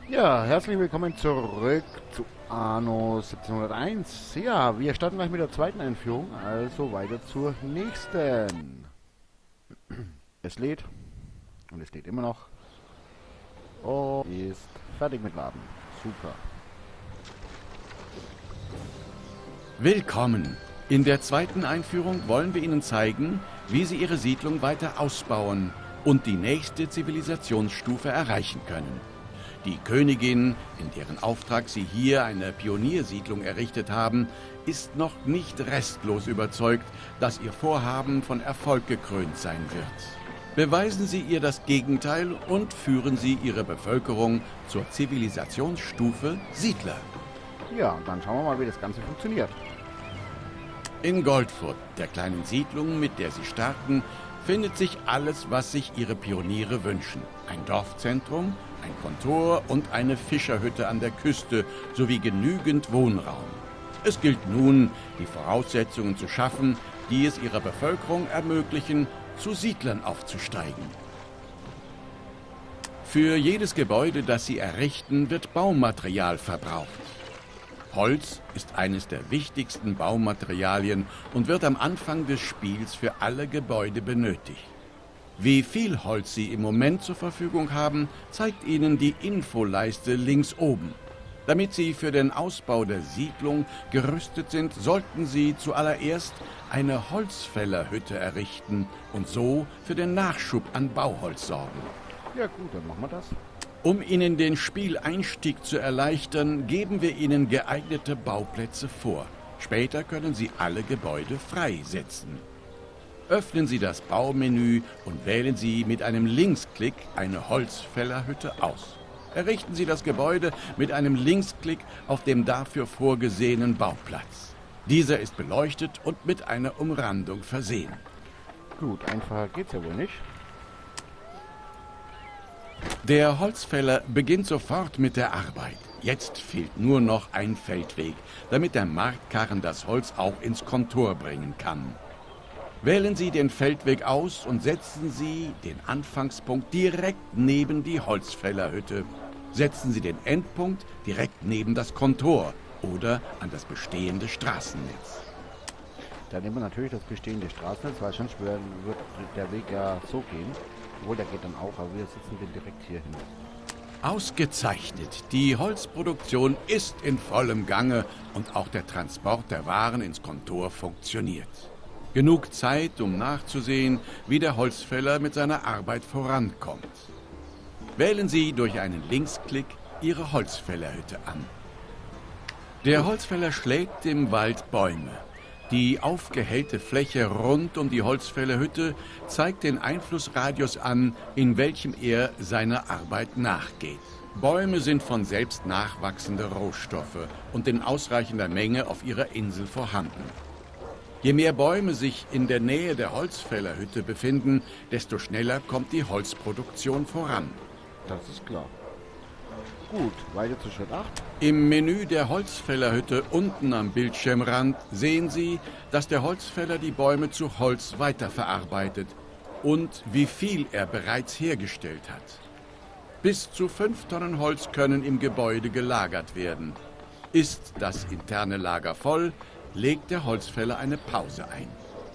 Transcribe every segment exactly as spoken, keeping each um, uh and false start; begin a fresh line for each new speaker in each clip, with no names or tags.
Ja, herzlich willkommen zurück zu Anno siebzehnhunderteins. Ja, wir starten gleich mit der zweiten Einführung, also weiter zur nächsten. Es lädt und es lädt immer noch und ist fertig mit Laden. Super.
Willkommen! In der zweiten Einführung wollen wir Ihnen zeigen, wie Sie Ihre Siedlung weiter ausbauen und die nächste Zivilisationsstufe erreichen können. Die Königin, in deren Auftrag Sie hier eine Pioniersiedlung errichtet haben, ist noch nicht restlos überzeugt, dass Ihr Vorhaben von Erfolg gekrönt sein wird. Beweisen Sie ihr das Gegenteil und führen Sie Ihre Bevölkerung zur Zivilisationsstufe Siedler.
Ja, und dann schauen wir mal, wie das Ganze funktioniert.
In Goldfurt, der kleinen Siedlung, mit der Sie starten, findet sich alles, was sich Ihre Pioniere wünschen. Ein Dorfzentrum, ein Kontor und eine Fischerhütte an der Küste sowie genügend Wohnraum. Es gilt nun, die Voraussetzungen zu schaffen, die es ihrer Bevölkerung ermöglichen, zu Siedlern aufzusteigen. Für jedes Gebäude, das Sie errichten, wird Baumaterial verbraucht. Holz ist eines der wichtigsten Baumaterialien und wird am Anfang des Spiels für alle Gebäude benötigt. Wie viel Holz Sie im Moment zur Verfügung haben, zeigt Ihnen die Infoleiste links oben. Damit Sie für den Ausbau der Siedlung gerüstet sind, sollten Sie zuallererst eine Holzfällerhütte errichten und so für den Nachschub an Bauholz sorgen.
Ja gut, dann machen wir das.
Um Ihnen den Spieleinstieg zu erleichtern, geben wir Ihnen geeignete Bauplätze vor. Später können Sie alle Gebäude freisetzen. Öffnen Sie das Baumenü und wählen Sie mit einem Linksklick eine Holzfällerhütte aus. Errichten Sie das Gebäude mit einem Linksklick auf dem dafür vorgesehenen Bauplatz. Dieser ist beleuchtet und mit einer Umrandung versehen.
Gut, einfacher geht's ja wohl nicht.
Der Holzfäller beginnt sofort mit der Arbeit. Jetzt fehlt nur noch ein Feldweg, damit der Marktkarren das Holz auch ins Kontor bringen kann. Wählen Sie den Feldweg aus und setzen Sie den Anfangspunkt direkt neben die Holzfällerhütte. Setzen Sie den Endpunkt direkt neben das Kontor oder an das bestehende Straßennetz.
Dann nehmen wir natürlich das bestehende Straßennetz, weil sonst wird der Weg ja so gehen. Obwohl, der geht dann auch, aber wir setzen den direkt hier hin.
Ausgezeichnet. Die Holzproduktion ist in vollem Gange und auch der Transport der Waren ins Kontor funktioniert. Genug Zeit, um nachzusehen, wie der Holzfäller mit seiner Arbeit vorankommt. Wählen Sie durch einen Linksklick Ihre Holzfällerhütte an. Der Holzfäller schlägt im Wald Bäume. Die aufgehellte Fläche rund um die Holzfällerhütte zeigt den Einflussradius an, in welchem er seiner Arbeit nachgeht. Bäume sind von selbst nachwachsende Rohstoffe und in ausreichender Menge auf ihrer Insel vorhanden. Je mehr Bäume sich in der Nähe der Holzfällerhütte befinden, desto schneller kommt die Holzproduktion voran.
Das ist klar. Gut, weiter zu Schritt acht.
Im Menü der Holzfällerhütte unten am Bildschirmrand sehen Sie, dass der Holzfäller die Bäume zu Holz weiterverarbeitet und wie viel er bereits hergestellt hat. Bis zu fünf Tonnen Holz können im Gebäude gelagert werden. Ist das interne Lager voll, legt der Holzfäller eine Pause ein.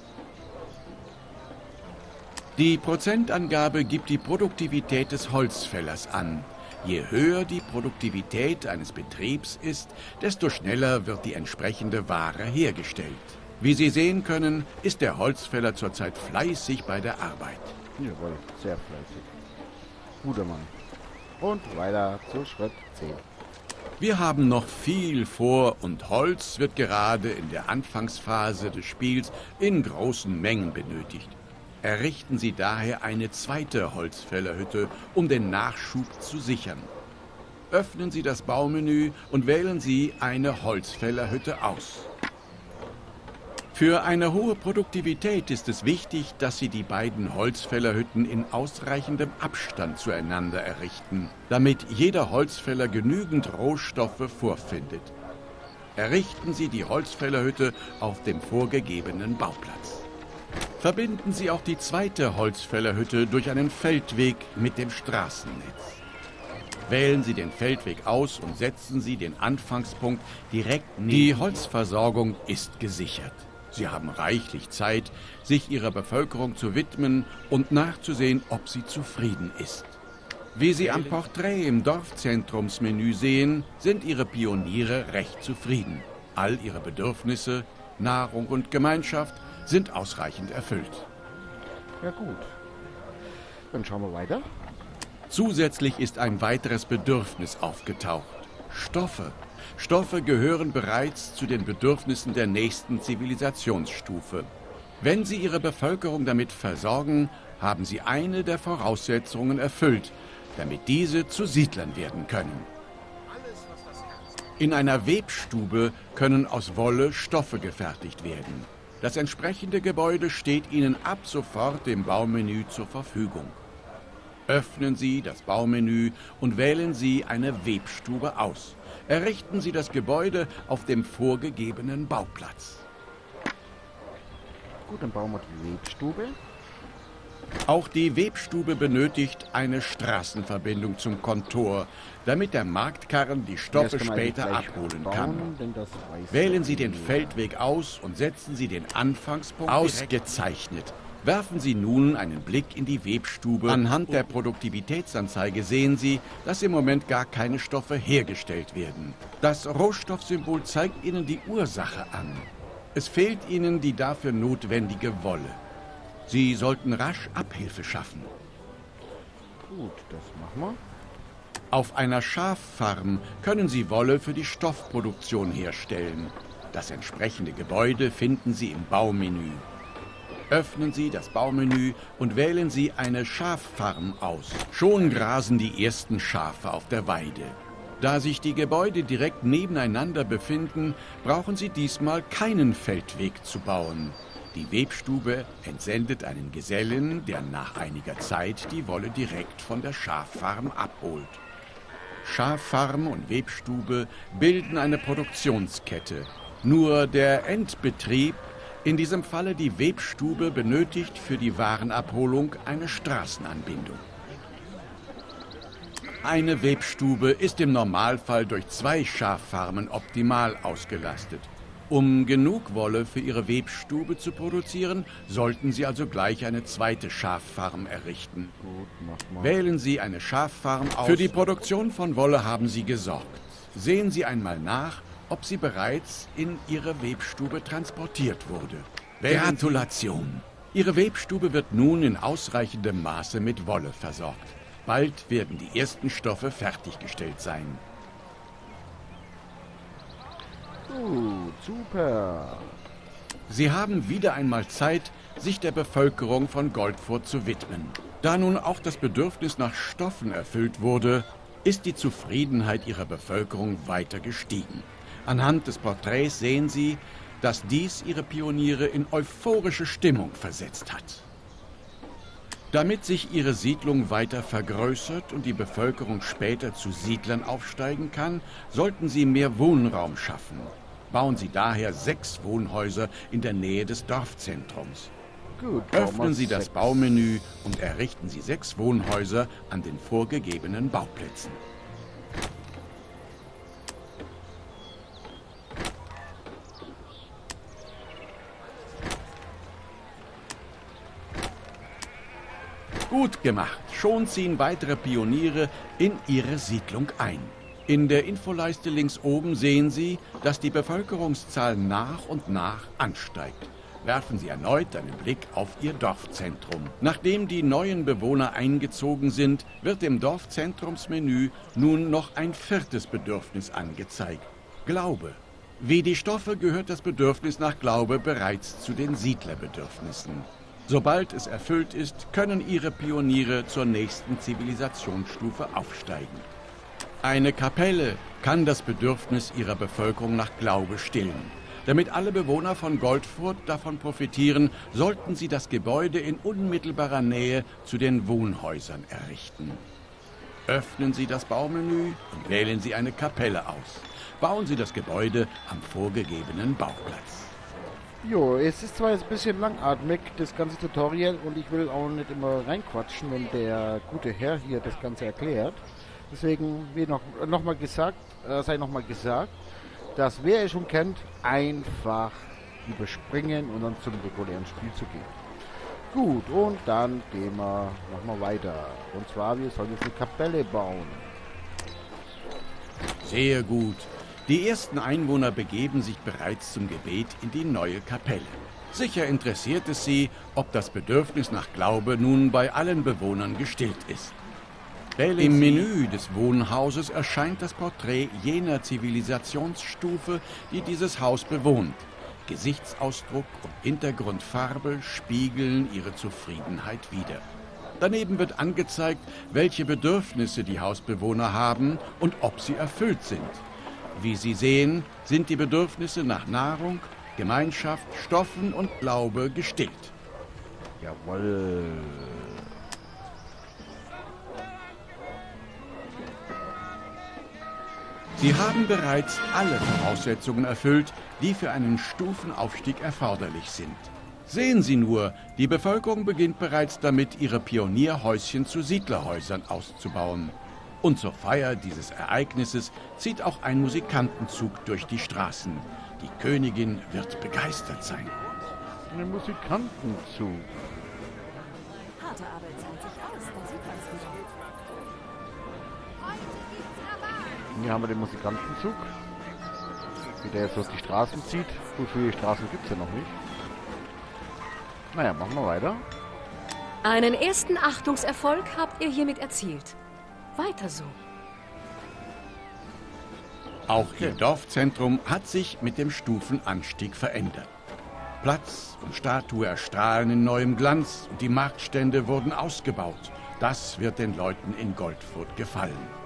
Die Prozentangabe gibt die Produktivität des Holzfällers an. Je höher die Produktivität eines Betriebs ist, desto schneller wird die entsprechende Ware hergestellt. Wie Sie sehen können, ist der Holzfäller zurzeit fleißig bei der Arbeit.
Jawohl, sehr fleißig. Guter Mann. Und weiter zu Schritt zehn.
Wir haben noch viel vor und Holz wird gerade in der Anfangsphase des Spiels in großen Mengen benötigt. Errichten Sie daher eine zweite Holzfällerhütte, um den Nachschub zu sichern. Öffnen Sie das Baumenü und wählen Sie eine Holzfällerhütte aus. Für eine hohe Produktivität ist es wichtig, dass Sie die beiden Holzfällerhütten in ausreichendem Abstand zueinander errichten, damit jeder Holzfäller genügend Rohstoffe vorfindet. Errichten Sie die Holzfällerhütte auf dem vorgegebenen Bauplatz. Verbinden Sie auch die zweite Holzfällerhütte durch einen Feldweg mit dem Straßennetz. Wählen Sie den Feldweg aus und setzen Sie den Anfangspunkt direkt neben. Die Holzversorgung ist gesichert. Sie haben reichlich Zeit, sich Ihrer Bevölkerung zu widmen und nachzusehen, ob sie zufrieden ist. Wie Sie am Porträt im Dorfzentrumsmenü sehen, sind Ihre Pioniere recht zufrieden. All ihre Bedürfnisse, Nahrung und Gemeinschaft sind ausreichend erfüllt.
Ja gut, dann schauen wir weiter.
Zusätzlich ist ein weiteres Bedürfnis aufgetaucht. Stoffe. Stoffe gehören bereits zu den Bedürfnissen der nächsten Zivilisationsstufe. Wenn Sie Ihre Bevölkerung damit versorgen, haben Sie eine der Voraussetzungen erfüllt, damit diese zu Siedlern werden können. In einer Webstube können aus Wolle Stoffe gefertigt werden. Das entsprechende Gebäude steht Ihnen ab sofort im Baumenü zur Verfügung. Öffnen Sie das Baumenü und wählen Sie eine Webstube aus. Errichten Sie das Gebäude auf dem vorgegebenen Bauplatz.
Gut, dann bauen wir die Webstube.
Auch die Webstube benötigt eine Straßenverbindung zum Kontor, damit der Marktkarren die Stoffe später abholen kann. Wählen Sie den Feldweg aus und setzen Sie den Anfangspunkt ausgezeichnet. Werfen Sie nun einen Blick in die Webstube. Anhand der Produktivitätsanzeige sehen Sie, dass im Moment gar keine Stoffe hergestellt werden. Das Rohstoffsymbol zeigt Ihnen die Ursache an. Es fehlt Ihnen die dafür notwendige Wolle. Sie sollten rasch Abhilfe schaffen.
Gut, das machen wir.
Auf einer Schaffarm können Sie Wolle für die Stoffproduktion herstellen. Das entsprechende Gebäude finden Sie im Baumenü. Öffnen Sie das Baumenü und wählen Sie eine Schaffarm aus. Schon grasen die ersten Schafe auf der Weide. Da sich die Gebäude direkt nebeneinander befinden, brauchen Sie diesmal keinen Feldweg zu bauen. Die Webstube entsendet einen Gesellen, der nach einiger Zeit die Wolle direkt von der Schaffarm abholt. Schaffarm und Webstube bilden eine Produktionskette. Nur der Endbetrieb, in diesem Falle die Webstube, benötigt für die Warenabholung eine Straßenanbindung. Eine Webstube ist im Normalfall durch zwei Schaffarmen optimal ausgelastet. Um genug Wolle für Ihre Webstube zu produzieren, sollten Sie also gleich eine zweite Schaffarm errichten.
Gut, mach mal.
Wählen Sie eine Schaffarm aus. Für die Produktion von Wolle haben Sie gesorgt. Sehen Sie einmal nach, ob sie bereits in Ihre Webstube transportiert wurde. Gratulation! Ihre Webstube wird nun in ausreichendem Maße mit Wolle versorgt. Bald werden die ersten Stoffe fertiggestellt sein.
Gut, super.
Sie haben wieder einmal Zeit, sich der Bevölkerung von Goldfurt zu widmen. Da nun auch das Bedürfnis nach Stoffen erfüllt wurde, ist die Zufriedenheit Ihrer Bevölkerung weiter gestiegen. Anhand des Porträts sehen Sie, dass dies Ihre Pioniere in euphorische Stimmung versetzt hat. Damit sich Ihre Siedlung weiter vergrößert und die Bevölkerung später zu Siedlern aufsteigen kann, sollten Sie mehr Wohnraum schaffen. Bauen Sie daher sechs Wohnhäuser in der Nähe des Dorfzentrums.
Gut,
Öffnen Sie das Baumenü und errichten Sie sechs Wohnhäuser an den vorgegebenen Bauplätzen. Gut gemacht. Schon ziehen weitere Pioniere in ihre Siedlung ein. In der Infoleiste links oben sehen Sie, dass die Bevölkerungszahl nach und nach ansteigt. Werfen Sie erneut einen Blick auf Ihr Dorfzentrum. Nachdem die neuen Bewohner eingezogen sind, wird im Dorfzentrumsmenü nun noch ein viertes Bedürfnis angezeigt. Glaube. Wie die Stoffe gehört das Bedürfnis nach Glaube bereits zu den Siedlerbedürfnissen. Sobald es erfüllt ist, können Ihre Pioniere zur nächsten Zivilisationsstufe aufsteigen. Eine Kapelle kann das Bedürfnis Ihrer Bevölkerung nach Glaube stillen. Damit alle Bewohner von Goldfurt davon profitieren, sollten Sie das Gebäude in unmittelbarer Nähe zu den Wohnhäusern errichten. Öffnen Sie das Baumenü und wählen Sie eine Kapelle aus. Bauen Sie das Gebäude am vorgegebenen Bauplatz.
Jo, es ist zwar jetzt ein bisschen langatmig, das ganze Tutorial, und ich will auch nicht immer reinquatschen, wenn der gute Herr hier das Ganze erklärt. Deswegen, wie noch, noch mal gesagt, äh, sei noch mal gesagt, dass wer es schon kennt, einfach überspringen und dann zum regulären Spiel zu gehen. Gut, und dann gehen wir nochmal weiter. Und zwar, wir sollen jetzt eine Kapelle bauen.
Sehr gut. Die ersten Einwohner begeben sich bereits zum Gebet in die neue Kapelle. Sicher interessiert es sie, ob das Bedürfnis nach Glaube nun bei allen Bewohnern gestillt ist. Im Menü des Wohnhauses erscheint das Porträt jener Zivilisationsstufe, die dieses Haus bewohnt. Gesichtsausdruck und Hintergrundfarbe spiegeln ihre Zufriedenheit wider. Daneben wird angezeigt, welche Bedürfnisse die Hausbewohner haben und ob sie erfüllt sind. Wie Sie sehen, sind die Bedürfnisse nach Nahrung, Gemeinschaft, Stoffen und Glaube gestillt.
Jawohl.
Sie haben bereits alle Voraussetzungen erfüllt, die für einen Stufenaufstieg erforderlich sind. Sehen Sie nur, die Bevölkerung beginnt bereits damit, ihre Pionierhäuschen zu Siedlerhäusern auszubauen. Und zur Feier dieses Ereignisses zieht auch ein Musikantenzug durch die Straßen. Die Königin wird begeistert sein.
Ein Musikantenzug.
Harte Arbeit zahlt sich aus, da sieht man es nicht.
Hier haben wir den Musikantenzug, wie der jetzt durch die Straßen zieht. Gut, viele Straßen gibt es ja noch nicht. Naja, machen wir weiter.
Einen ersten Achtungserfolg habt ihr hiermit erzielt. Weiter so.
Auch ihr Dorfzentrum hat sich mit dem Stufenanstieg verändert. Platz und Statue erstrahlen in neuem Glanz und die Marktstände wurden ausgebaut. Das wird den Leuten in Goldfurt gefallen.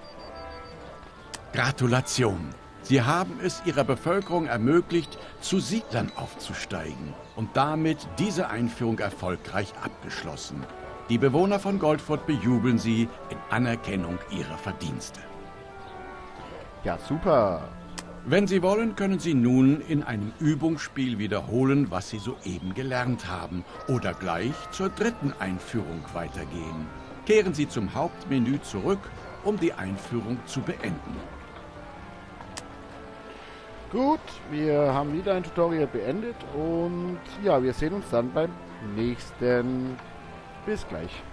Gratulation! Sie haben es ihrer Bevölkerung ermöglicht, zu Siedlern aufzusteigen und damit diese Einführung erfolgreich abgeschlossen. Die Bewohner von Goldfurt bejubeln sie in Anerkennung ihrer Verdienste.
Ja, super.
Wenn Sie wollen, können Sie nun in einem Übungsspiel wiederholen, was Sie soeben gelernt haben, oder gleich zur dritten Einführung weitergehen. Kehren Sie zum Hauptmenü zurück, um die Einführung zu beenden.
Gut, wir haben wieder ein Tutorial beendet und ja, wir sehen uns dann beim nächsten. Bis gleich.